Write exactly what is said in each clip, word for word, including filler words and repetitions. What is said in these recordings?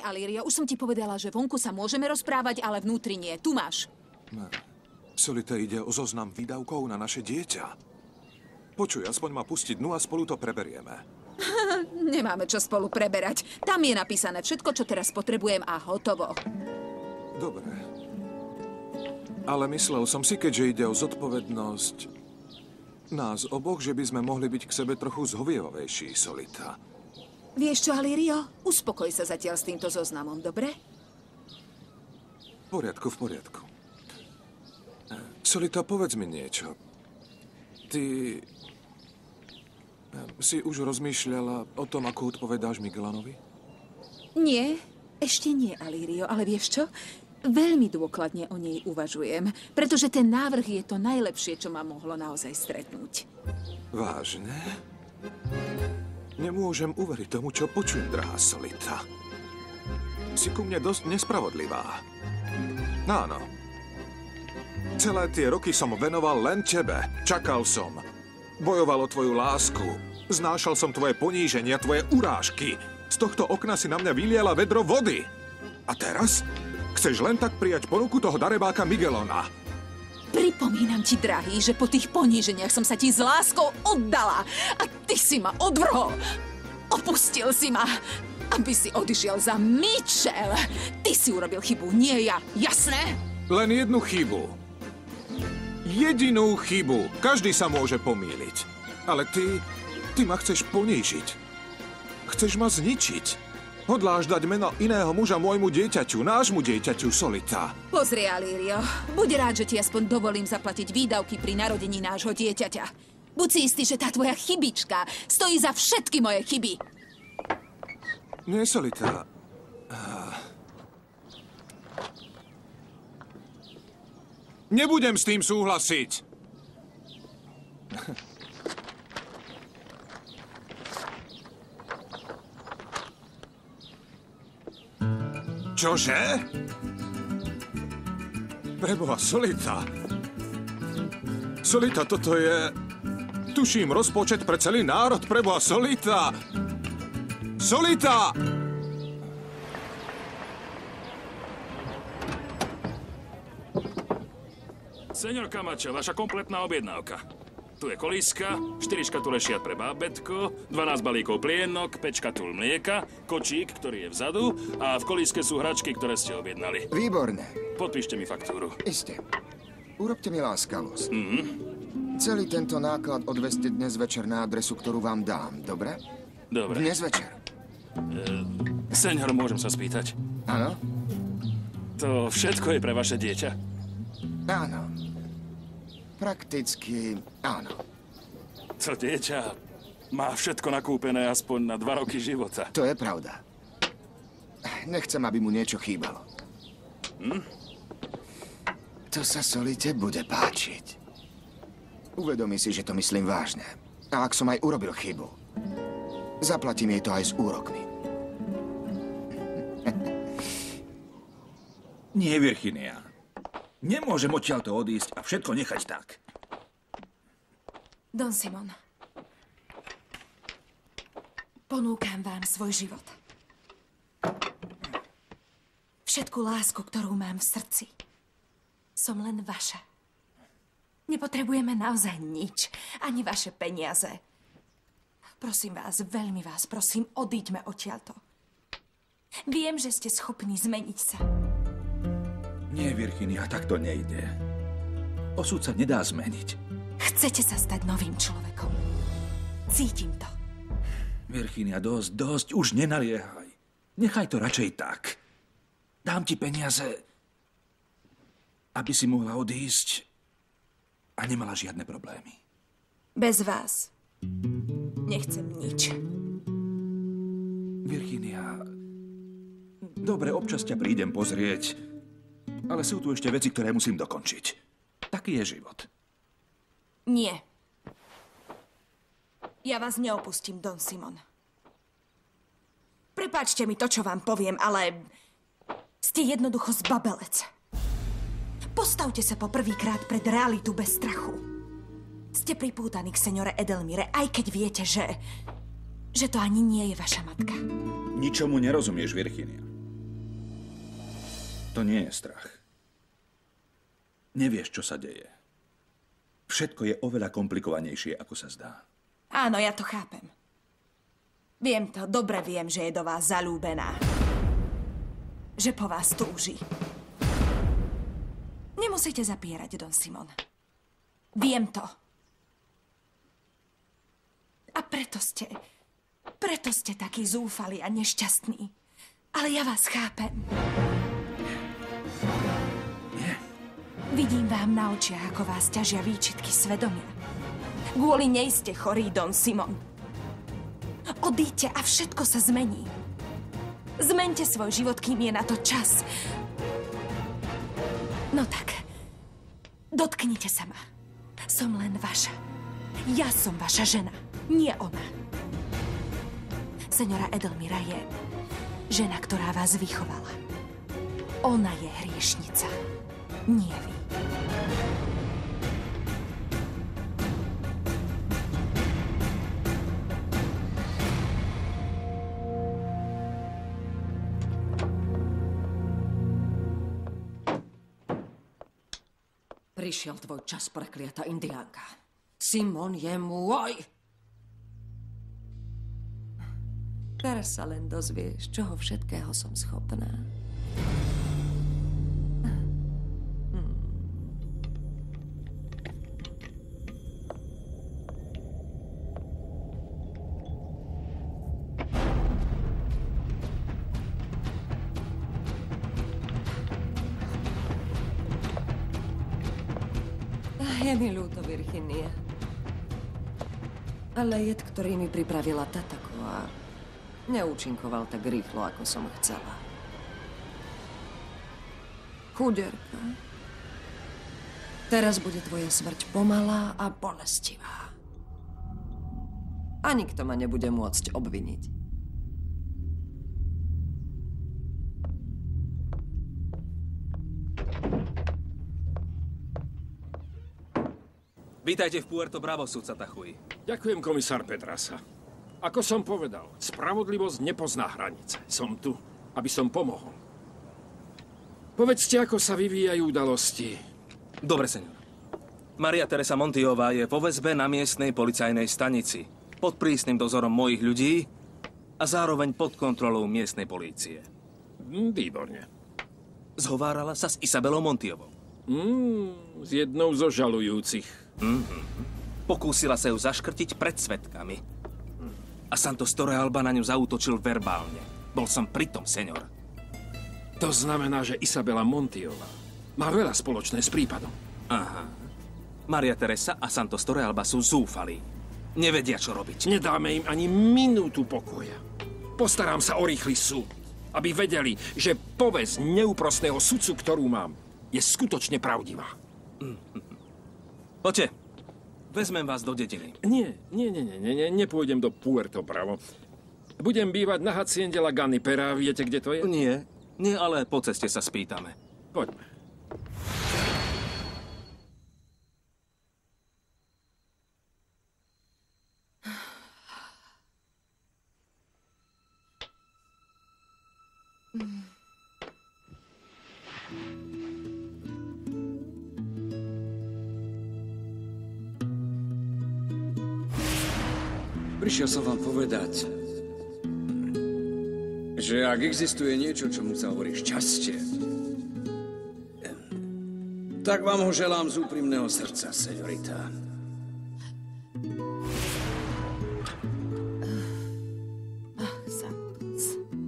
Alirio, už som ti povedala, že vonku sa môžeme rozprávať, ale vnútri nie. Tu máš. Solita, ide o zoznam výdavkov na naše dieťa. Počuj, aspoň ma pustiť dnu a spolu to preberieme. Nemáme čo spolu preberať. Tam je napísané všetko, čo teraz potrebujem a hotovo. Dobre. Ale myslel som si, keďže ide o zodpovednosť nás oboch, že by sme mohli byť k sebe trochu zhovievavejší, Solita. Vieš čo, Alirio? Uspokoj sa zatiaľ s týmto zoznamom, dobre? V poriadku, v poriadku. Solita, povedz mi niečo. Ty si už rozmýšľala o tom, ako odpovedáš Miguelanovi? Nie, ešte nie, Alirio, ale vieš čo? Veľmi dôkladne o nej uvažujem, pretože ten návrh je to najlepšie, čo ma mohlo naozaj stretnúť. Vážne? Nemôžem uveriť tomu, čo počujem, drahá Solita. Si ku mne dosť nespravodlivá. Áno. Celé tie roky som venoval len tebe. Čakal som. Bojoval o tvoju lásku. Znášal som tvoje poníženia, tvoje urážky. Z tohto okna si na mňa vyliala vedro vody. A teraz chceš len tak prijať ponuku toho darebáka Miguelona. Pripomínam ti, drahý, že po tých poníženiach som sa ti s láskou oddala. A ty si ma odvrhol. Opustil si ma, aby si odišiel za Mitchell. Ty si urobil chybu, nie ja. Jasné? Len jednu chybu. Jedinú chybu. Každý sa môže pomýliť. Ale ty, ty ma chceš ponížiť. Chceš ma zničiť. Hodláš dať meno iného muža môjmu dieťaťu, nášmu dieťaťu, Solita. Pozri, Alirio, buď rád, že ti aspoň dovolím zaplatiť výdavky pri narodení nášho dieťaťa. Buď si istý, že tá tvoja chybička stojí za všetky moje chyby. Nie, Solita. Nebudem s tým súhlasiť. Čože? Preboha, Solita. Solita, toto je... Tuším, rozpočet pre celý národ. Preboha, Solita. Solita! Senior Camacho, vaša kompletná objednávka. Tu je kolíska, štyri škatule šiat pre bábätko, dvanásť balíkov plienok, päť škatul mlieka, kočík, ktorý je vzadu a v kolíske sú hračky, ktoré ste objednali. Výborné. Podpíšte mi faktúru. Isté. Urobte mi láskavosť. Mhm. Celý tento náklad odveste dnes večer na adresu, ktorú vám dám, dobre? Dobre. Dnes večer. E, senior, môžem sa spýtať? Áno? To všetko je pre vaše dieťa? Áno. Prakticky áno. To dieťa má všetko nakúpené aspoň na dva roky života. To je pravda. Nechcem, aby mu niečo chýbalo. Hm? To sa Solite bude páčiť. Uvedomí si, že to myslím vážne. A ak som aj urobil chybu, zaplatím jej to aj s úrokmi. Nie, Virginia. Nemôžem odtiaľto odísť a všetko nechať tak. Don Simon, ponúkam vám svoj život. Všetku lásku, ktorú mám v srdci. Som len vaša. Nepotrebujeme naozaj nič, ani vaše peniaze. Prosím vás, veľmi vás prosím, odíďme odtiaľto. Viem, že ste schopní zmeniť sa. Nie, Virginia, tak to nejde. Osud sa nedá zmeniť. Chcete sa stať novým človekom. Cítim to. Virginia, dosť, dosť, už nenaliehaj. Nechaj to radšej tak. Dám ti peniaze, aby si mohla odísť a nemala žiadne problémy. Bez vás nechcem nič. Virginia, dobre, občas ťa prídem pozrieť, ale sú tu ešte veci, ktoré musím dokončiť. Taký je život. Nie. Ja vás neopustím, Don Simon. Prepáčte mi to, čo vám poviem, ale ste jednoducho zbabelec. Postavte sa po prvýkrát pred realitu bez strachu. Ste pripútaní k seniore Edelmire, aj keď viete, že... že to ani nie je vaša matka. Ničomu nerozumieš, Virginia. To nie je strach. Nevieš, čo sa deje. Všetko je oveľa komplikovanejšie, ako sa zdá. Áno, ja to chápem. Viem to, dobre viem, že je do vás zalúbená. Že po vás túži. Nemusíte zapierať, Don Simon. Viem to. A preto ste... Preto ste takí zúfali a nešťastní. Ale ja vás chápem. Nie. Vidím vám na očiach, ako vás ťažia výčitky svedomia. Kvôli nej ste chorí, Don Simon. Odíďte a všetko sa zmení. Zmeňte svoj život, kým je na to čas. No tak, dotknite sa ma. Som len vaša. Ja som vaša žena, nie ona. Seňora Edelmira je žena, ktorá vás vychovala. Ona je hriešnica, nie vy. Prišiel tvoj čas, prekliatá indiánka. Simon je môj. Teraz sa len dozvieš, čoho všetkého som schopná. Je mi ľúto, Virginia. Ale jed, ktorý mi pripravila Tataková, neúčinkoval tak rýchlo, ako som chcela. Chuderka. Teraz bude tvoja smrť pomalá a bolestivá. A nikto ma nebude môcť obviniť. Vítajte v Puerto Bravo, sudca Tachuj. Ďakujem, komisár Petrasa. Ako som povedal, spravodlivosť nepozná hranice. Som tu, aby som pomohol. Povedzte, ako sa vyvíjajú udalosti. Dobre, seňor. Maria Teresa Montiová je vo väzbe na miestnej policajnej stanici. Pod prísnym dozorom mojich ľudí a zároveň pod kontrolou miestnej polície. Výborne. Zhovárala sa s Isabelou Montiovou. Mm, s jednou zo žalujúcich. Mm-hmm. Pokúsila sa ju zaškrtiť pred svedkami. A Santos Torrealba na ňu zaútočil verbálne. Bol som pritom, seňor. To znamená, že Isabela Montiová má veľa spoločné s prípadom. Aha. Maria Teresa a Santos Torrealba sú zúfalí. Nevedia, čo robiť. Nedáme im ani minútu pokoja. Postarám sa o rýchly súd, aby vedeli, že povesť neúprostného sudcu, ktorú mám, je skutočne pravdivá. Poďte, vezmem vás do dediny. Nie, nie, nie, nie, nie, nepôjdem do Puerto Bravo. Budem bývať na haciende La Ganipera, viete, kde to je? Nie, nie, ale po ceste sa spýtame. Poďme. Prišiel som vám povedať, že ak existuje niečo, čomu sa hovorí šťastie, tak vám ho želám z úprimného srdca, seňorita. Ach, Santos.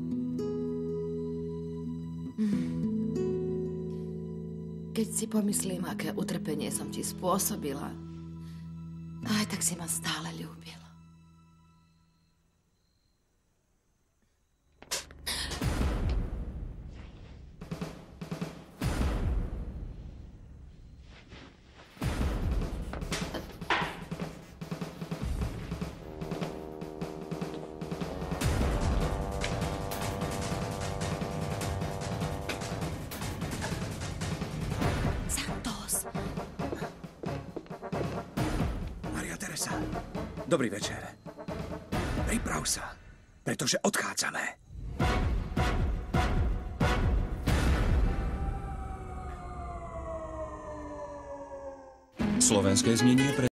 Keď si pomyslím, aké utrpenie som ti spôsobila, aj tak si ma stále ľúbil. Dobrý večer. Priprav sa, pretože odchádzame. Slovenské znenie pre